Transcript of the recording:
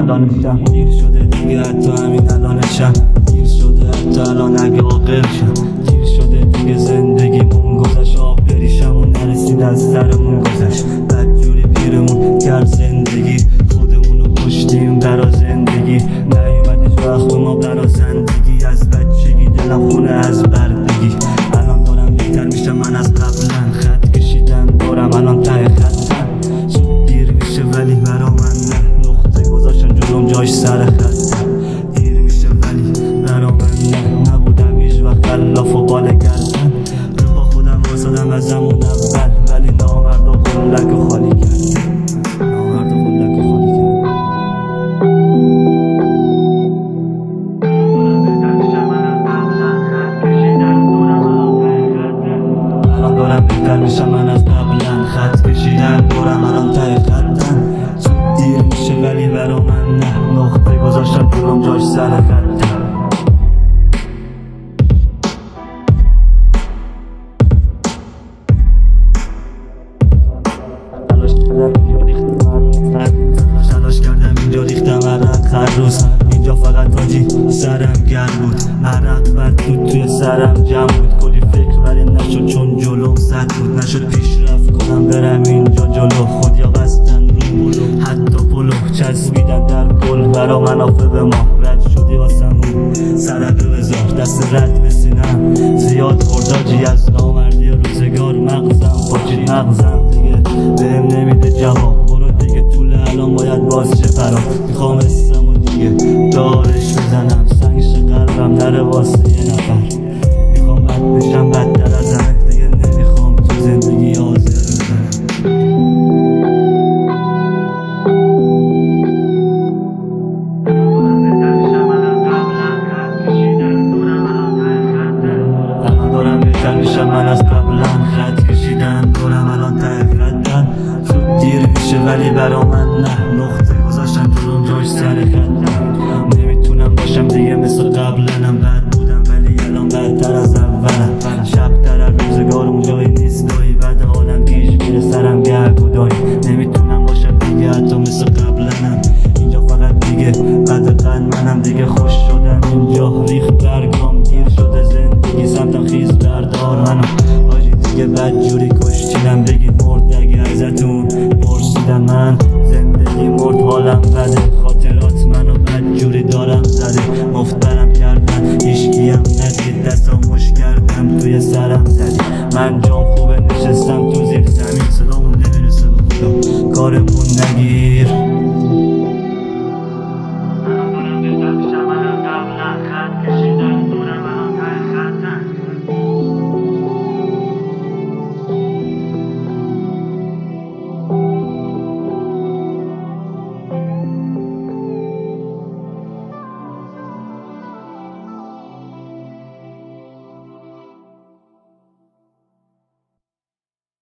الانشم دیر شده دیگه حتی همین الانشم دیر شده حتی الان اگه عاقلشم دیر شده دیگه زندگیمون گذشت آب بریشمون نرسید از سرمون گذشت بدجوری پیرمون کرد زندگی خودمونو کشتیم برا زندگی نیومد هیچ وقت ما برا زندگی از بچگی دلم خونه از بردگی الان دارم بهتر میشم من از قبلا خط کشیدم دارم الان ته خطم زود دیر میشه ولی برا من نه نقطه گذاشتن جلوم جاش سر خطم دیر میشه ولی برا من نه نبودم هیچ وقت خلاف و باله کردن رو با خودم واسدم از زمان اول ولی نامرد و قلک و خالی کردم نامرد و قلک و خالی کردم الان دارم بهتر میشم من از قبلا خط کشیدم دورم الان ته خطم زود دیر میشه ولی برا من نه نقطه گذاشتم جلوم جاش سر خطم تلاش کردم اینجا ریختم عرق هر روز اینجا فقط حاجی سرم گرم بود عرق بد بود توی سرم جمع بود کلی فکر ولی نشد چون جلوم زد بود نشد پیشرفت کنم برم اینجا جلو خود یا بستن رو بلو حتی پلو چسبیدن در گل برا منافع به ما رد شدی واسمون صدقه بذار دست رد بسینم زیاد خورداجی از نامردی روزگار مغزم پاچی مغزم دیگه بهم نمیده جواب برو دیگه طول الان باید باز چه پرام میخوام اسمو دیگه دارش بزنم سنگش قلبم نره واسه یه نفر میخوام بد بشم بدتر از همه دیگه نمیخوام تو زندگی آزر بزنم الان دارم بهتر میشم من از قبلا خط کشیدم دورم الان ته خطم زود دیر میشه ولی برا من نه نقطه گذاشتم جلوم جاش سر خطم نمیتونم باشم دیگه مثل قبلنم بد بودم ولی الان بدتر از اولم شب تر روزگارم جایی نیست دایی بد حالم پیش میره سرم گرگ و دایی نمیتونم باشم دیگه حتی مثل قبلنم اینجا فقط دیگه قد منم دیگه خوش شدم اینجا ریخت برگام دیر شده زندگی سمتم خیز بردار منو آجی دیگه بدجوری کشتیدم بگید مرد اگه ازتون پرسیدم من زندگی مرد حالم بده خاطرات منو بدجوری دارم زده مفترم کردن هیچکیم ندید دستم مش کردم توی سرم زدی من جام خوبه نشستم تو زیر زمین صدامون نمیرسه به خدا کارمون نگیر